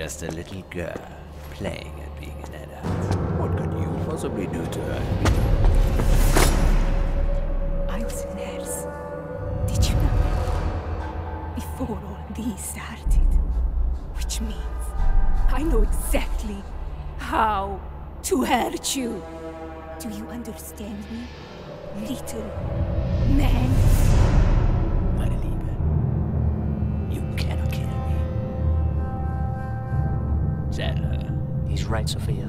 just a little girl playing at being an adult. What could you possibly do to her? I was a nurse. Did you know? Before all these started. Which means I know exactly how to hurt you. Do you understand me? Little man. Meine Liebe, you cannot kill me. Tell her. He's right, Sophia.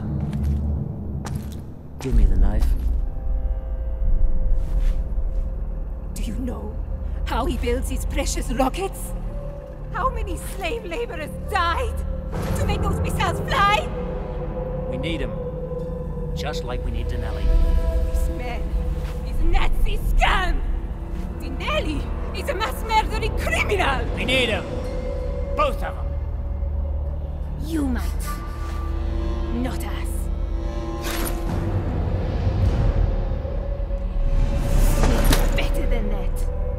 Give me the knife. Do you know how he builds his precious rockets? How many slave laborers died to make those missiles fly? We need him. Just like we need Denelli. This man is a Nazi scum! Denelli is a mass murdering criminal! We need him. Both of them. You might. Not us. We're better than that.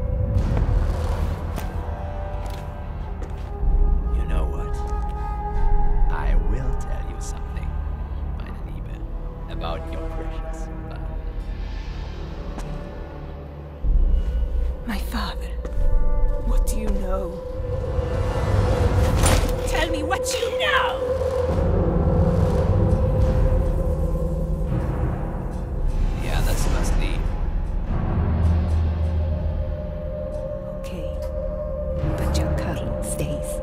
You know what? I will tell you something, meine Liebe, about your precious father. My father. What do you know? Tell me what you know! The others must leave. Okay. But your Carl stays.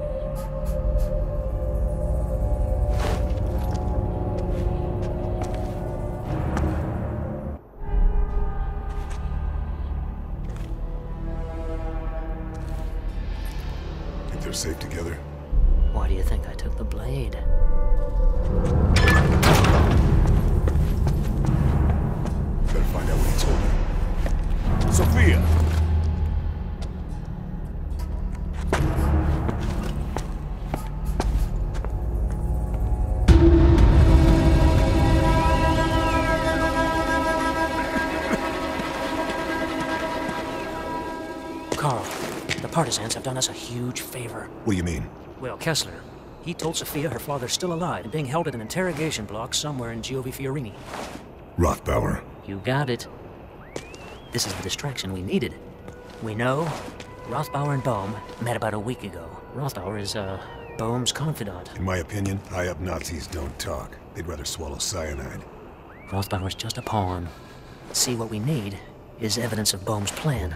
Think they're safe together? Why do you think I took the blade? Better find out what he told you. Sophia! Carl, the partisans have done us a huge favor. What do you mean? Well, Kessler, he told Sophia her father's still alive and being held at an interrogation block somewhere in Giovi Fiorini. Rothbauer. You got it. This is the distraction we needed. We know Rothbauer and Bohm met about a week ago. Rothbauer is, Bohm's confidant. In my opinion, high-up Nazis don't talk. They'd rather swallow cyanide. Rothbauer's just a pawn. See, what we need is evidence of Bohm's plan.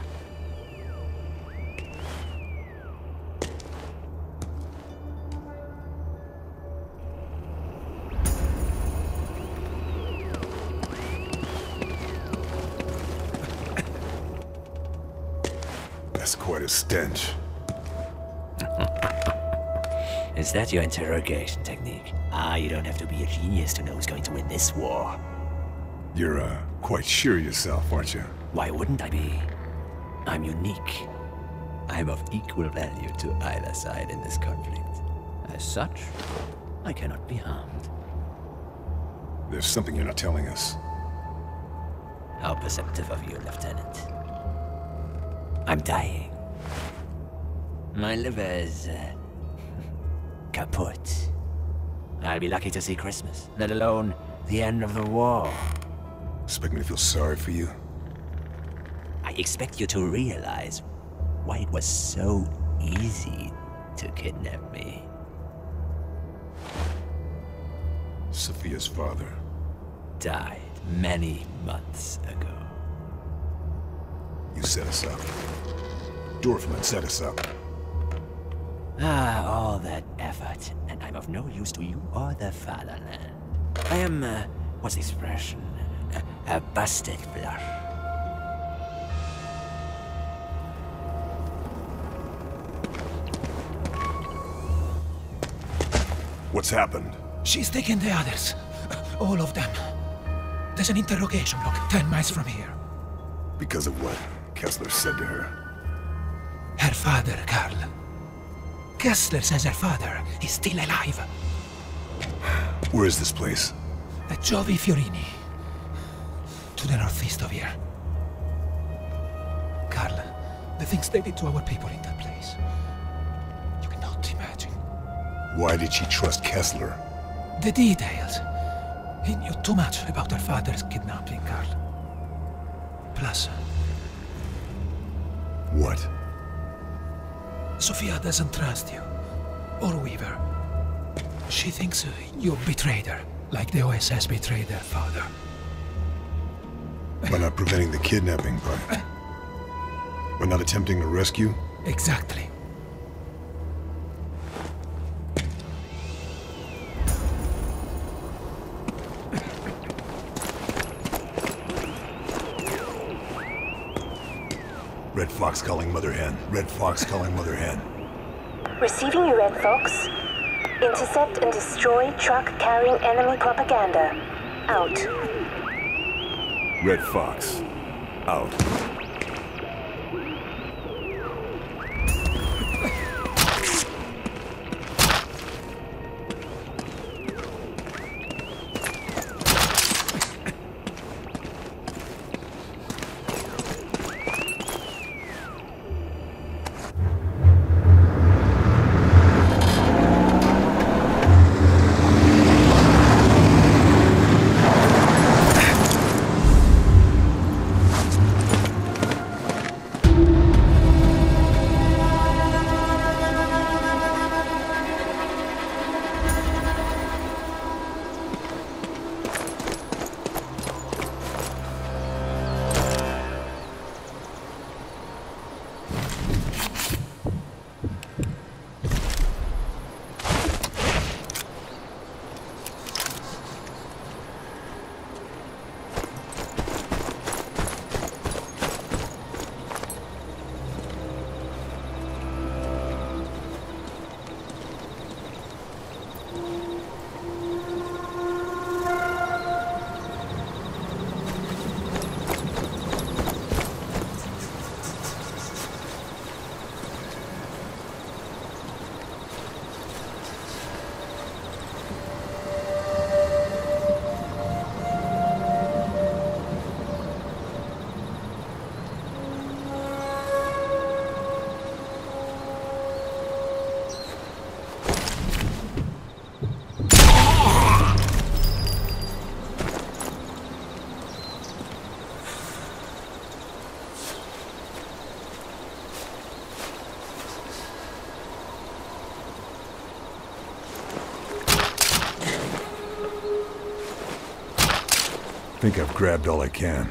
That's quite a stench. Is that your interrogation technique? You don't have to be a genius to know who's going to win this war. You're, quite sure of yourself, aren't you? Why wouldn't I be? I'm unique. I'm of equal value to either side in this conflict. As such, I cannot be harmed. There's something you're not telling us. How perceptive of you, Lieutenant. I'm dying. My liver is, kaput. I'll be lucky to see Christmas, let alone the end of the war. Expect me to feel sorry for you? I expect you to realize why it was so easy to kidnap me. Sophia's father Died many months ago. You set us up. Dorfman set us up. All that effort, and I'm of no use to you or the fatherland. I am, what's the expression? A busted blush. What's happened? She's taken the others. All of them. There's an interrogation block 10 miles from here. Because of what Kessler said to her. Her father, Karl. Kessler says her father is still alive. Where is this place? At Giovi Fiorini. To the northeast of here. Karl, the things they did to our people in that place. You cannot imagine. Why did she trust Kessler? The details. He knew too much about her father's kidnapping, Carl. Plus, What? Sophia doesn't trust you. Or Weaver. She thinks you betrayed her, like the OSS betrayed their father. By not preventing the kidnapping part. By not attempting to rescue? Exactly. Red Fox calling Mother Hen. Red Fox calling Mother Hen. Receiving you, Red Fox. Intercept and destroy truck carrying enemy propaganda. Out. Red Fox. Out. I think I've grabbed all I can.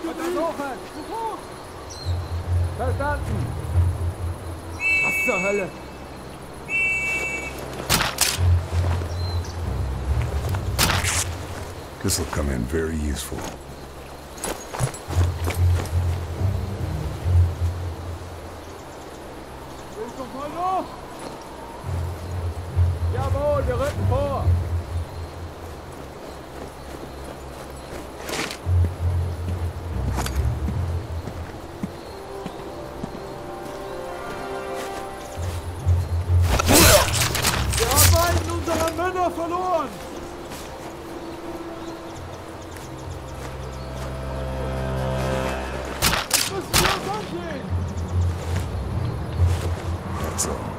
Untersuchen! Sofort! Verstanden! Was zur Hölle? This will come in very useful. Rüstung voll hoch! Jawohl, wir rücken vor! Wir haben einen unserer Männer verloren! Das müssen wir uns ansehen! That's all.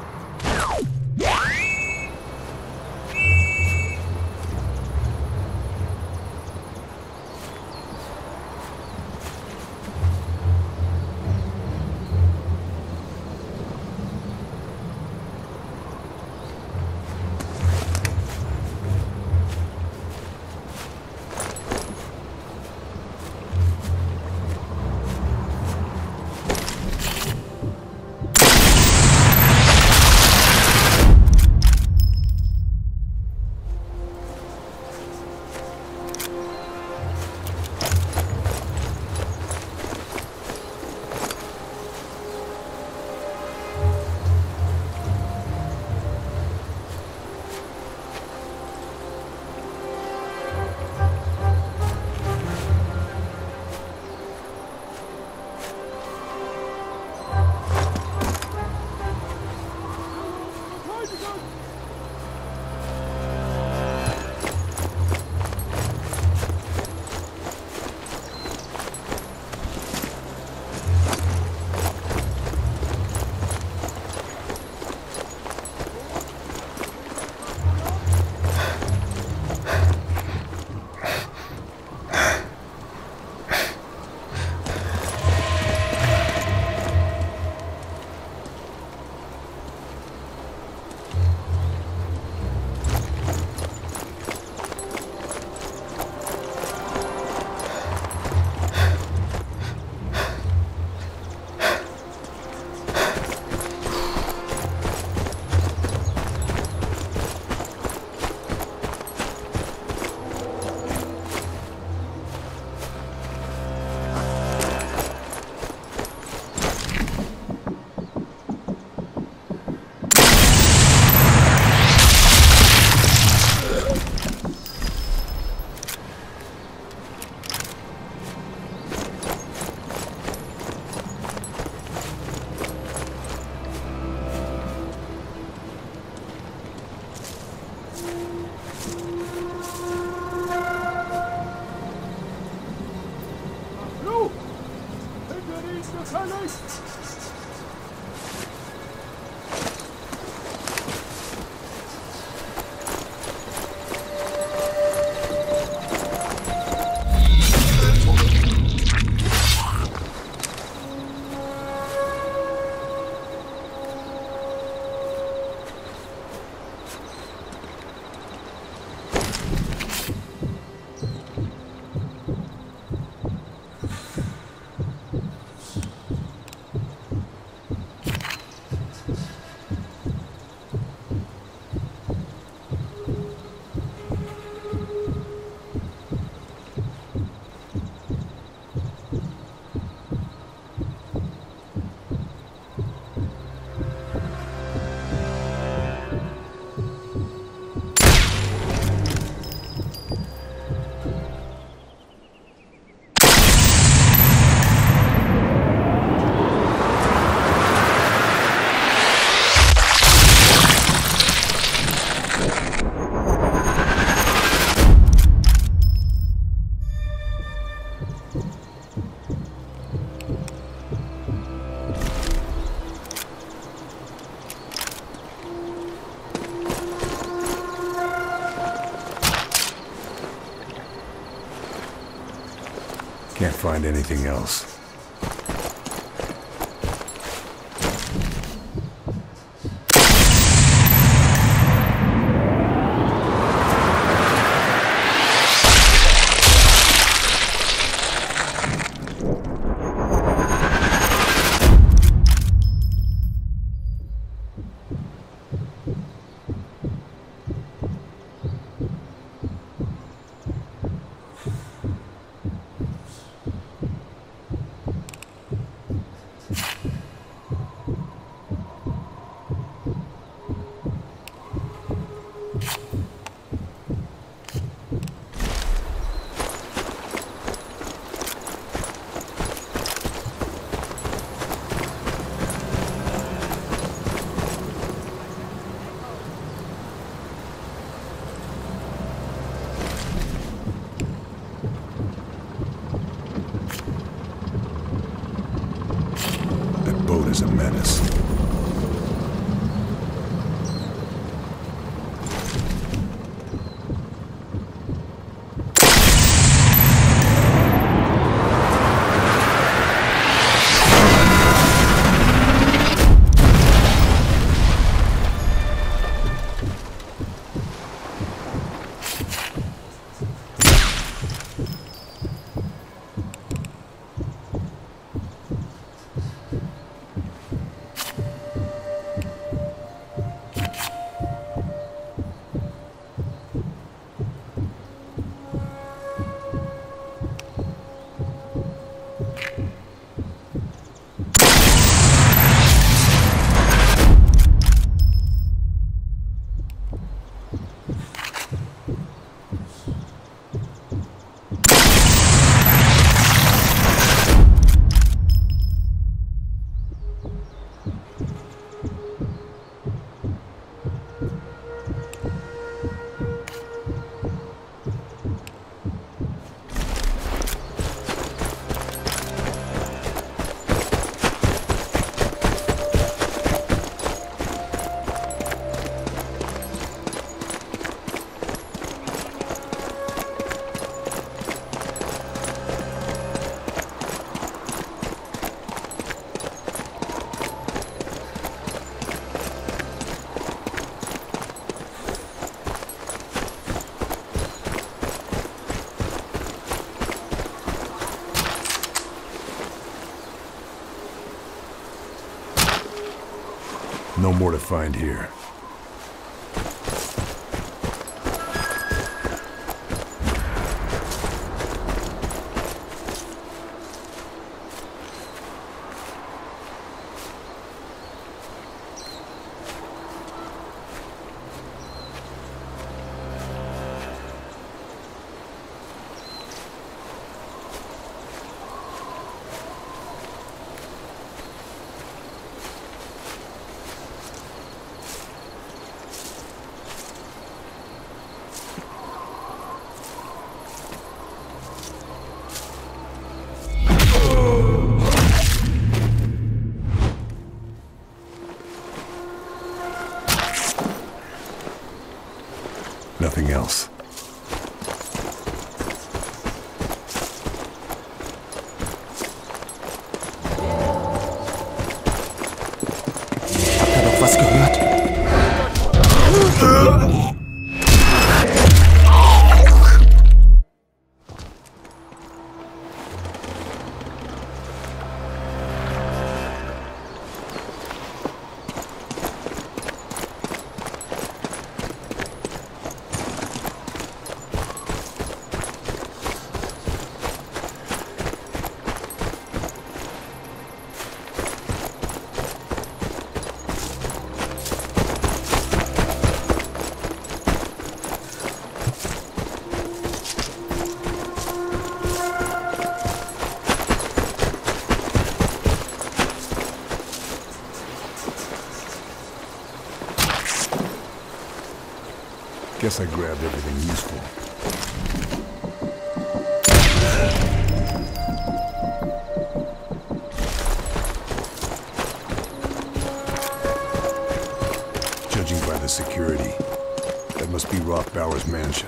Can't find anything else. menace. No more to find here. Nothing else. Habt ihr noch was gehört? Guess I grabbed everything useful. Judging by the security, that must be Rothbauer's mansion.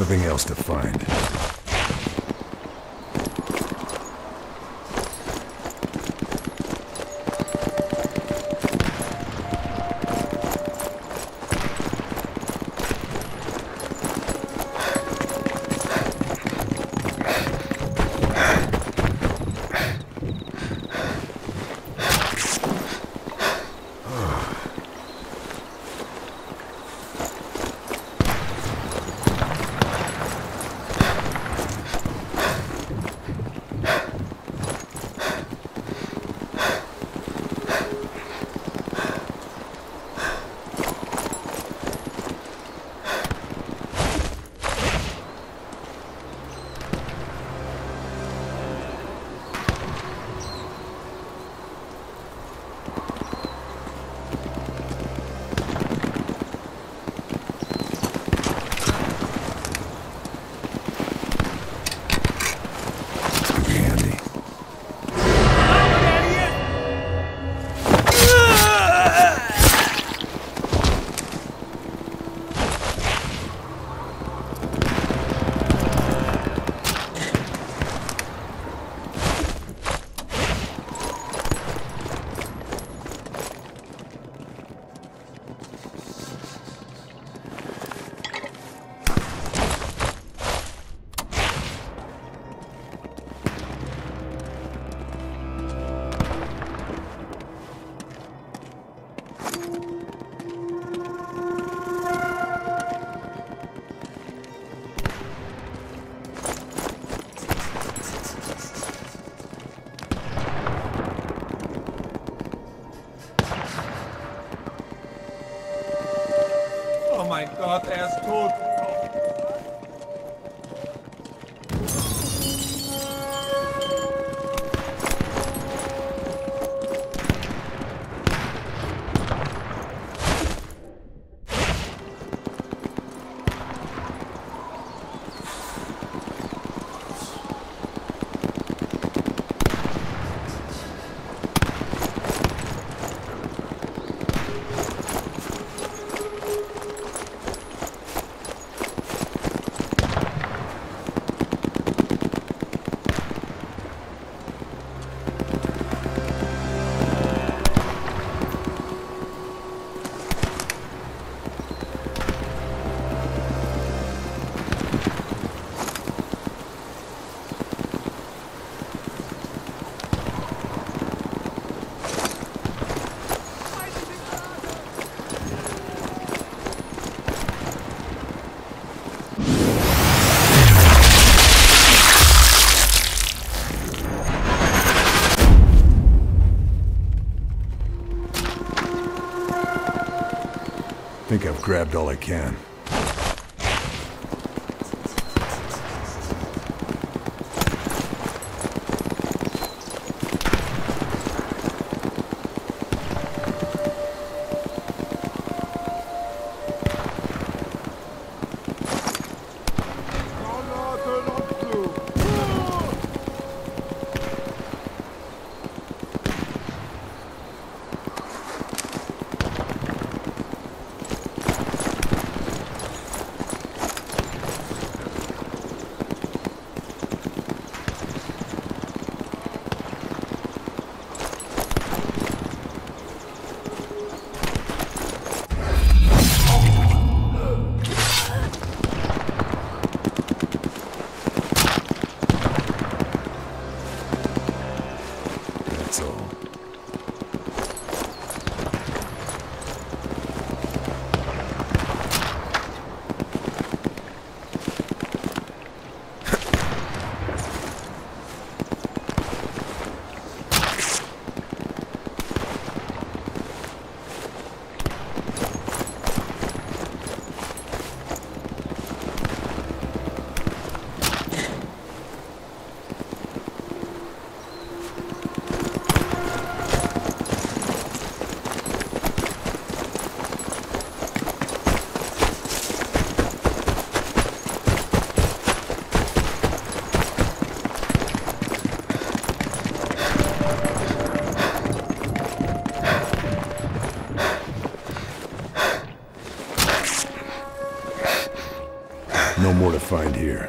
Nothing else to find. Oh mein Gott, er ist tot. I think I've grabbed all I can. No more to find here.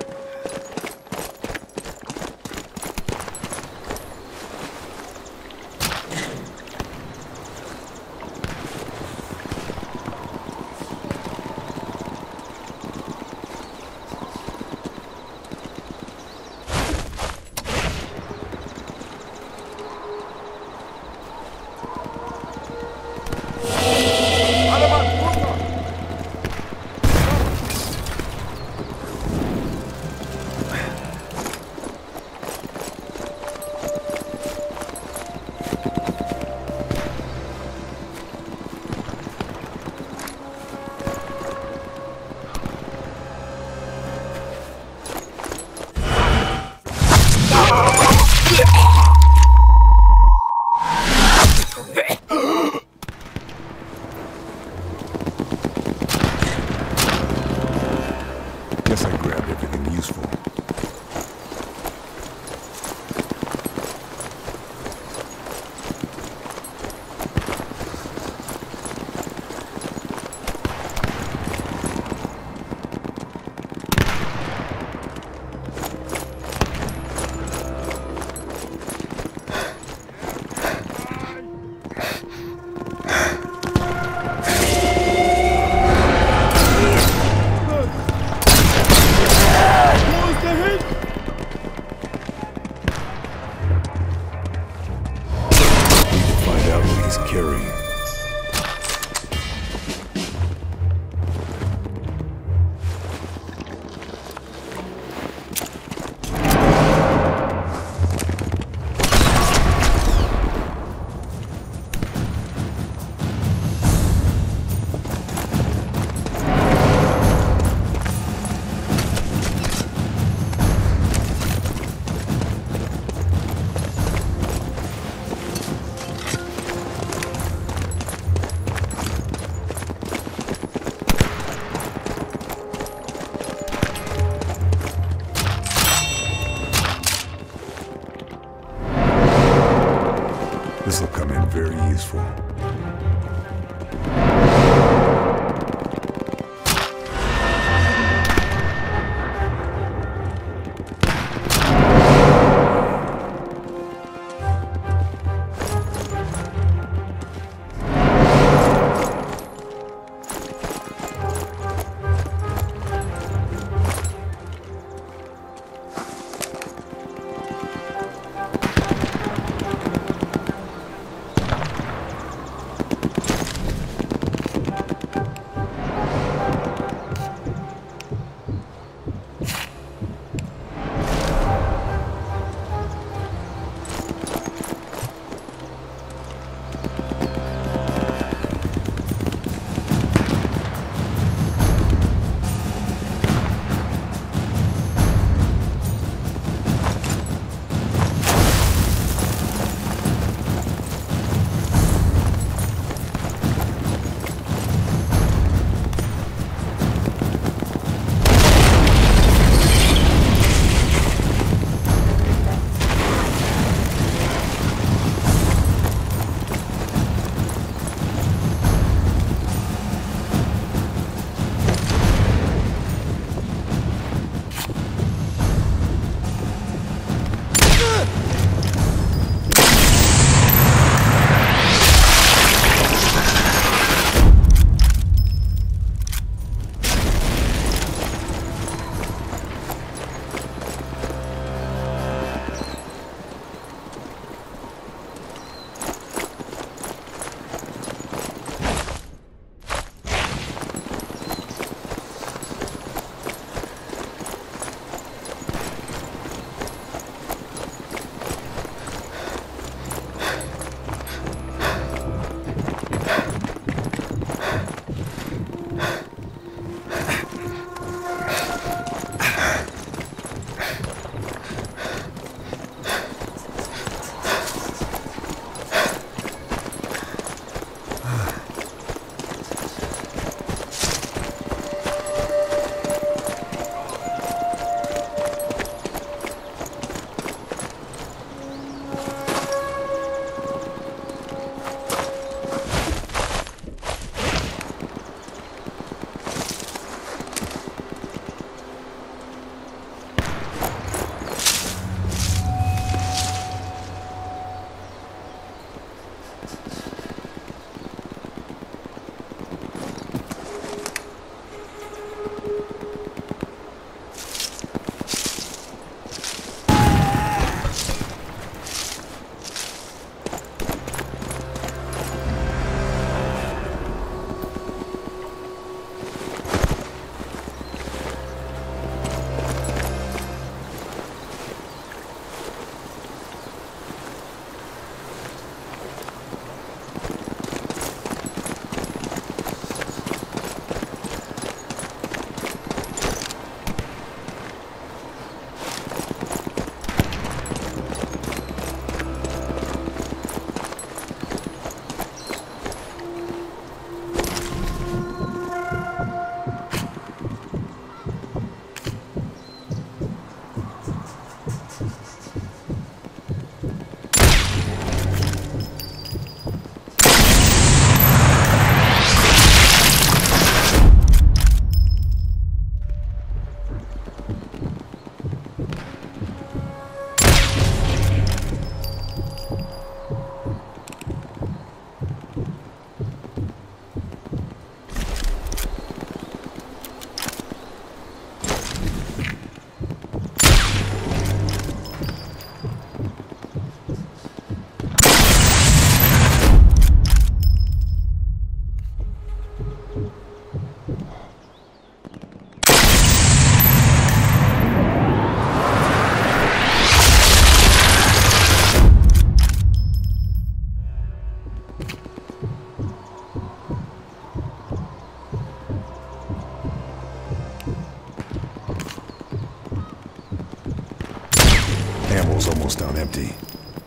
Ammos almost down empty.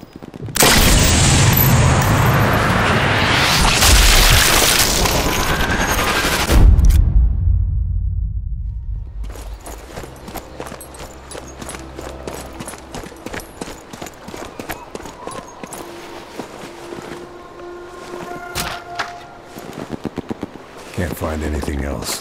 Can't find anything else.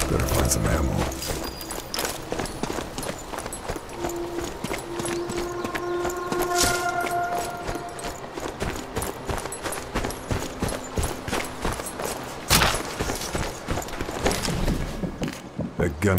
Better find some ammo. That gun.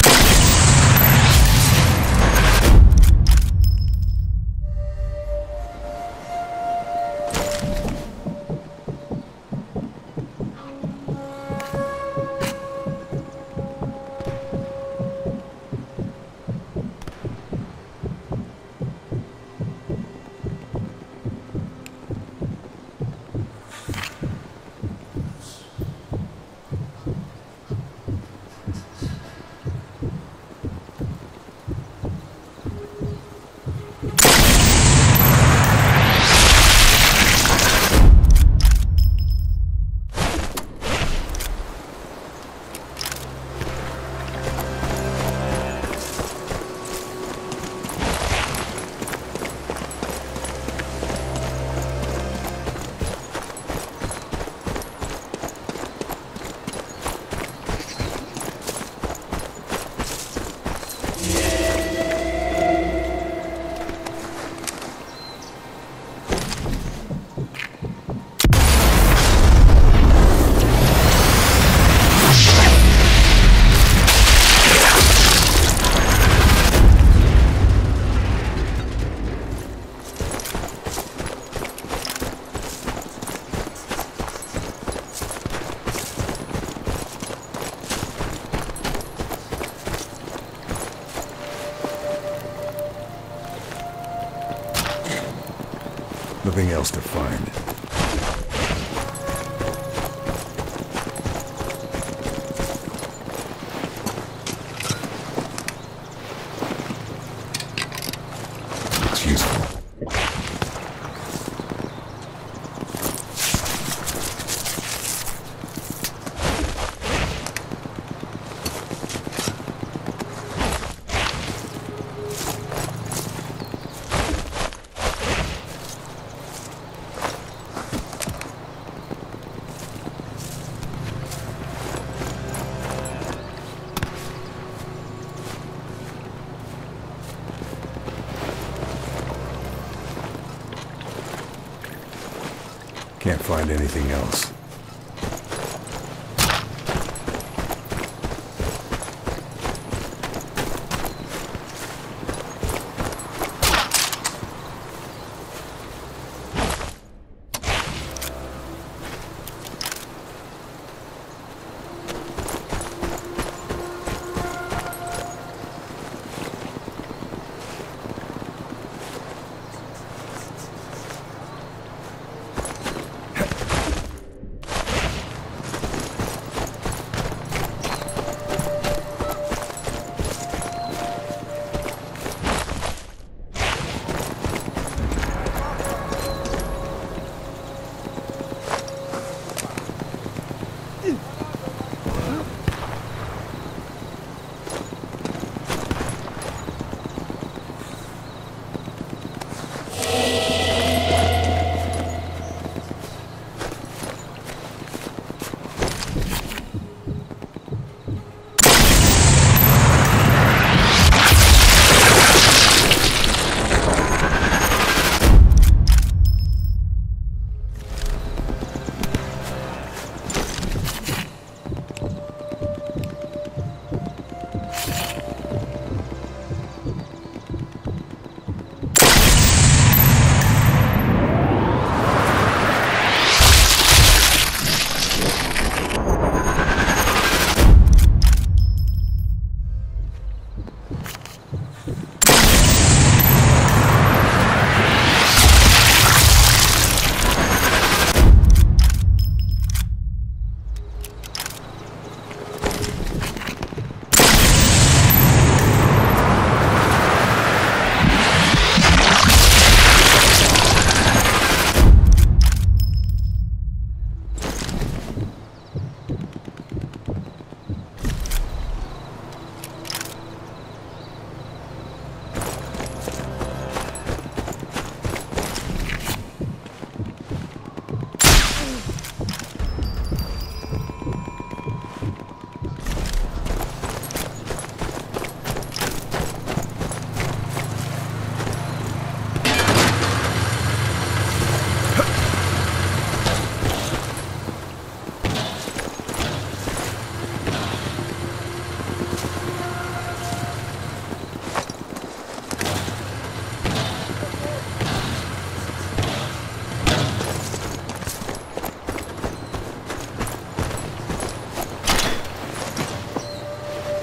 Nothing else to find. It's useful. Can't find anything else.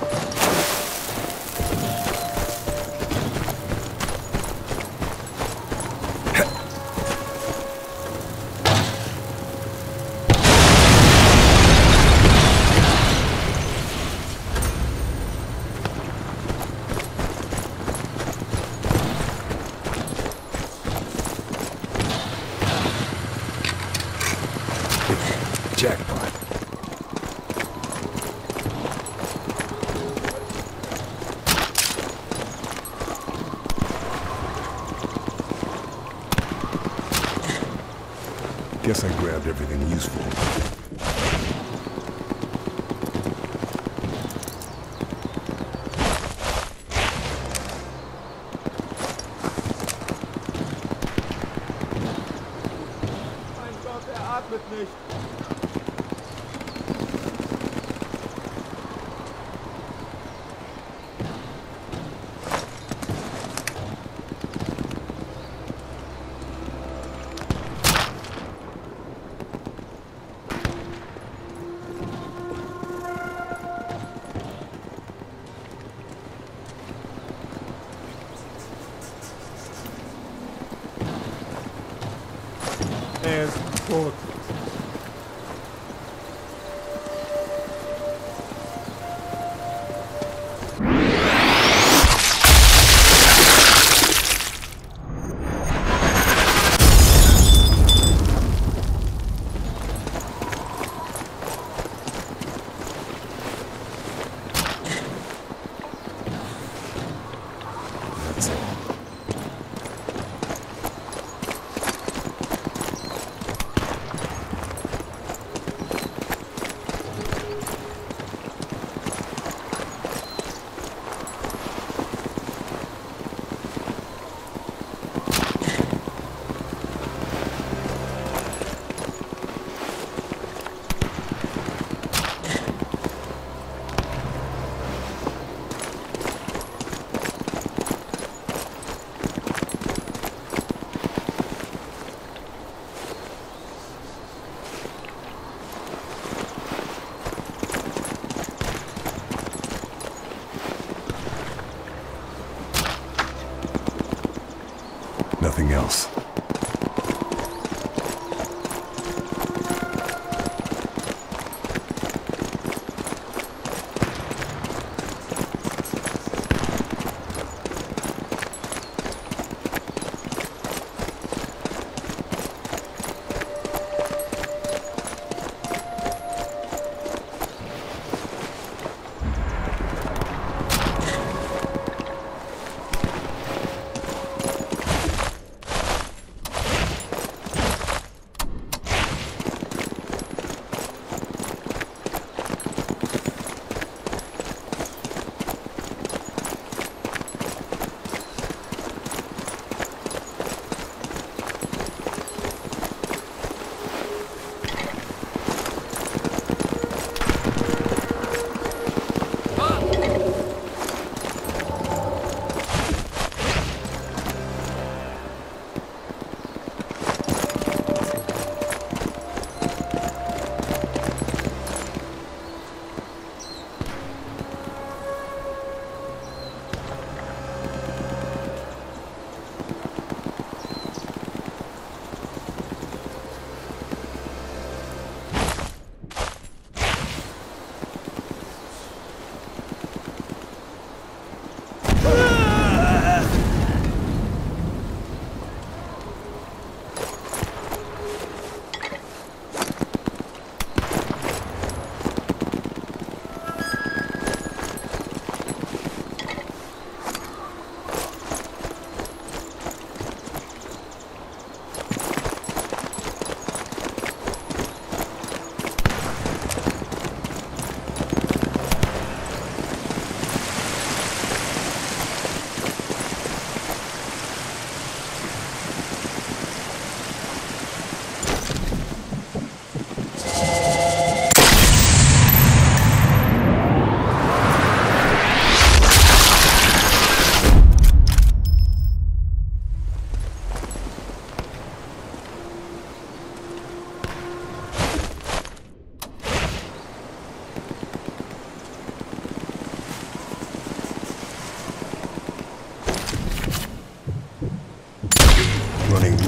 Jackpot. Guess I grabbed everything useful. Mein Gott, er atmet nicht. Er ist tot. That's it. Nothing else.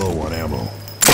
low on ammo.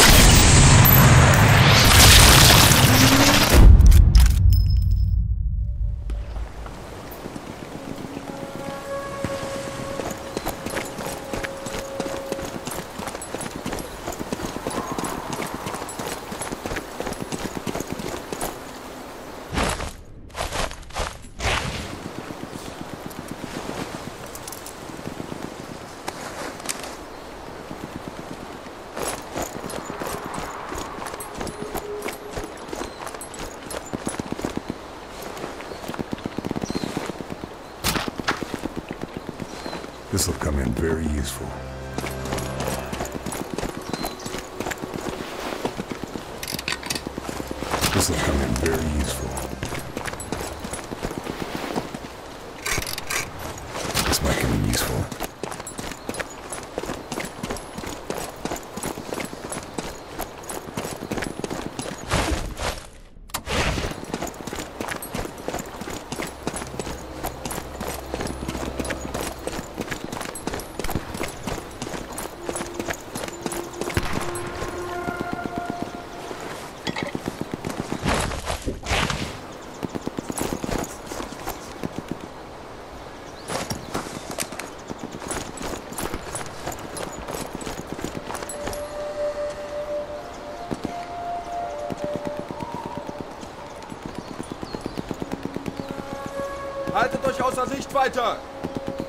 This will come in very useful. This will come in very useful. This might come in useful. Haltet euch außer Sichtweite!